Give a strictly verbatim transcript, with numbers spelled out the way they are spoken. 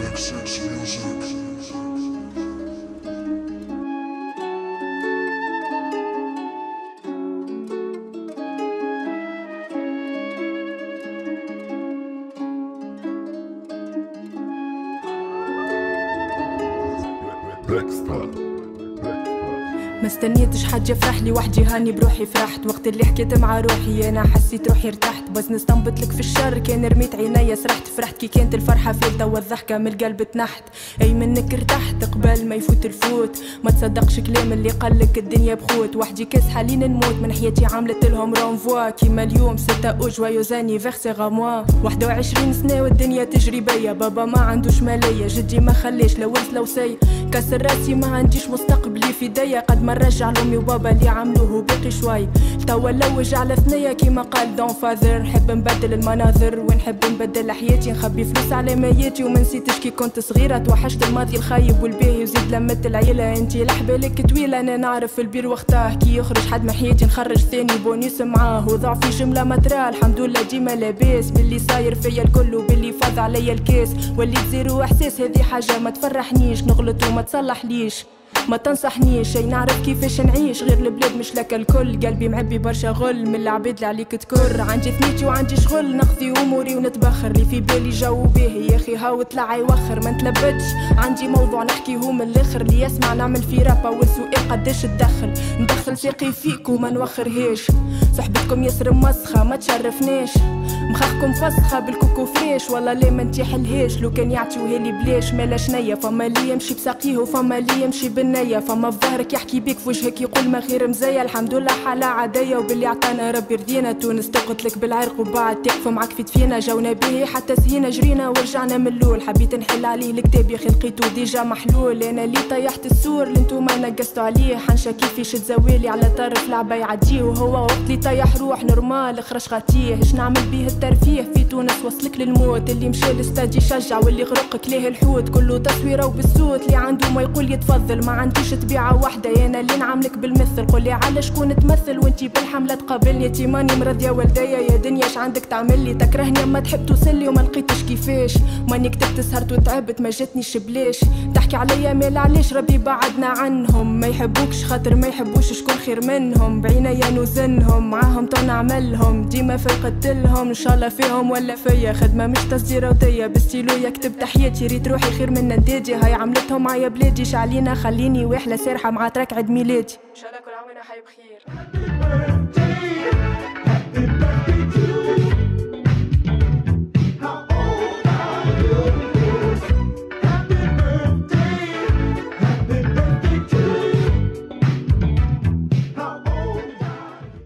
ما استنيتش حد يفرح لي وحدي، هاني بروحي فرحت وقت اللي حكيت مع روحي. انا حسيت روحي ارتحت بس نستنبط لك في الشر، كان رميت عينيا سرحت فرحت كي كانت الفرحه فلتة والضحكه من القلب تنحت. اي منك ارتحت قبل ما يفوت الفوت، ما تصدقش كلام اللي قالك الدنيا بخوت. وحدي كاس حالين نموت من حياتي عملت لهم رونفوا كيما اليوم ستة او جوايوز انيفرسير موا. واحد وعشرين سنه والدنيا تجري بيا، بابا ما عندوش ماليه، جدي ما خليش لا ورث لا وصي، كسر راسي ما عنديش مستقبلي في يديا. قد ما رجع لامي وبابا اللي عملوه باقي شوي، توا لوج على ثنية كيما قال دون فاذر. نحب نبدل المناظر ونحب نبدل حياتي، نخبي فلوس على مياتي وما نسيتش كي كنت صغيرة. توحشت الماضي الخايب والباهي وزيد لمت العيلة. انتي لحبالك طويلة انا نعرف البير وقتاه، كي يخرج حد من حياتي نخرج ثاني بونيس معاه. وضعفي جملة ما ترى الحمد لله ديما لاباس باللي صاير فيا الكل وباللي فاض عليا الكاس. وليت زيرو احساس هذه حاجة ما تفرحنيش، نغلط وما تصلحليش ما تنصحنيش. اي نعرف كيفاش نعيش غير البلاد مش لك الكل. قلبي معبي برشا غل من العباد اللي عليك تكر. عندي ثنيتي وعندي شغل نقضي اموري ونتبخر، اللي في بالي جو باهي يا اخي هاو طلع يوخر. ما نتلبتش عندي موضوع نحكيه من الاخر، اللي يسمع نعمل في رابا والسؤال قداش تدخل. ندخل ساقي فيك وما نوخرهاش، صحبتكم ياسر مسخه ما تشرفناش. مخاخكم فسخه بالكوكو فريش والله ليه ما نتيحلهاش. لو كان يعطيوها لي بلاش مالا شنيا، فما اللي يمشي بساقيه وفما اللي يمشي بالنية. فما في ظهرك يحكي بيك في وجهك يقول ما خير مزية. الحمد لله حالة عادية وباللي عطانا ربي رضينا. تونس تقتلك بالعرق وبعد تقف معك في دفينا. جونا به حتى سهينا جرينا ورجعنا من اللول. حبيت نحل عليه الكتاب يا اخي لقيتو ديجا محلول. انا اللي طيحت السور اللي نتوما نقصتوا عليه. حنشا كيفاش تزاويلي على طرف لعبة يعديه، وهو وقت اللي طيح روح نورمال خرج غاتيه. اش نعمل بيه الترفيه في تونس وصلك للموت. اللي مشى للاستاد يشجع واللي غرقك ليه الحوت. كله تصويره وبالصوت اللي عنده ما يقول يتفضل. ما عنديش طبيعة واحدة انا اللي نعاملك بالمثل. قولي على شكون تمثل وانتي بالحملة تقابلني. تيماني مرضية والديا يا دنيا اش عندك تعملي. تكرهني اما تحب توصلي وما لقيتش كيفاش. ماني كتبت سهرت وتعبت ما جاتنيش بلاش. تحكي عليا مال علاش ربي بعدنا عنهم. ما يحبوكش خاطر ما يحبوش شكون خير منهم. بعينيا نوزنهم معاهم تو نعملهم. ديما في قتلهم ان شاء الله فيهم ولا فيا. خدمة مش تصدير ودية بستيلو يكتب تحياتي. ريت روحي خير من ندادي، هاي عملتهم معايا بلادي. شعلينا خليني واحلة سارحة مع ترك عيد ميلادي. ان شاء الله كل عام وانا حي بخير.